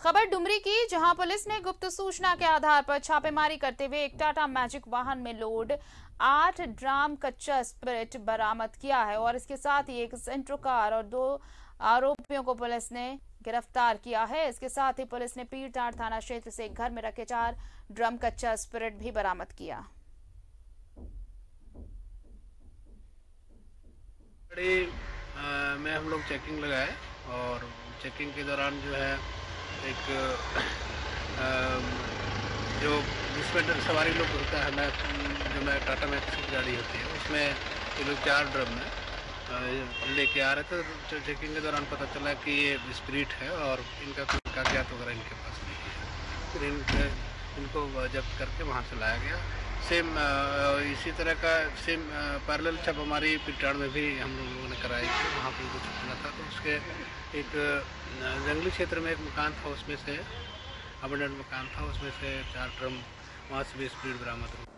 खबर डुमरी की, जहां पुलिस ने गुप्त सूचना के आधार पर छापेमारी करते हुए एक टाटा मैजिक वाहन में लोड 8 ड्राम कच्चा स्पिरिट बरामद किया है और इसके साथ ही एक सेंट्रो कार और 2 आरोपियों को पुलिस ने गिरफ्तार किया है। इसके साथ ही पुलिस ने पीरटांड थाना क्षेत्र से एक घर में रखे 4 ड्रम कच्चा स्पिरिट भी बरामद किया। में हम लोग चेकिंग लगाए और चेकिंग के दौरान जो है एक जो जिसमें सवारी लोग होता है मैं टाटा मैजिक की गाड़ी होती है उसमें ये लोग 4 ड्रम में लेके आ रहे थे। तो चेकिंग के दौरान पता चला कि ये स्पिरिट है और इनका कोई कागजात वगैरह इनके पास नहीं है। फिर इनको जब्त करके वहाँ से लाया गया। सेम इसी तरह का सेम पैरेलल छापेमारी पीरटांड में भी हम लोगों ने कराई थी। वहाँ पर कुछ मिला था तो उसके एक जंगली क्षेत्र में एक मकान था, उसमें से अबंडेंट मकान था, उसमें से 4 ड्रम वहाँ से भी स्पिरिट बरामद हुआ।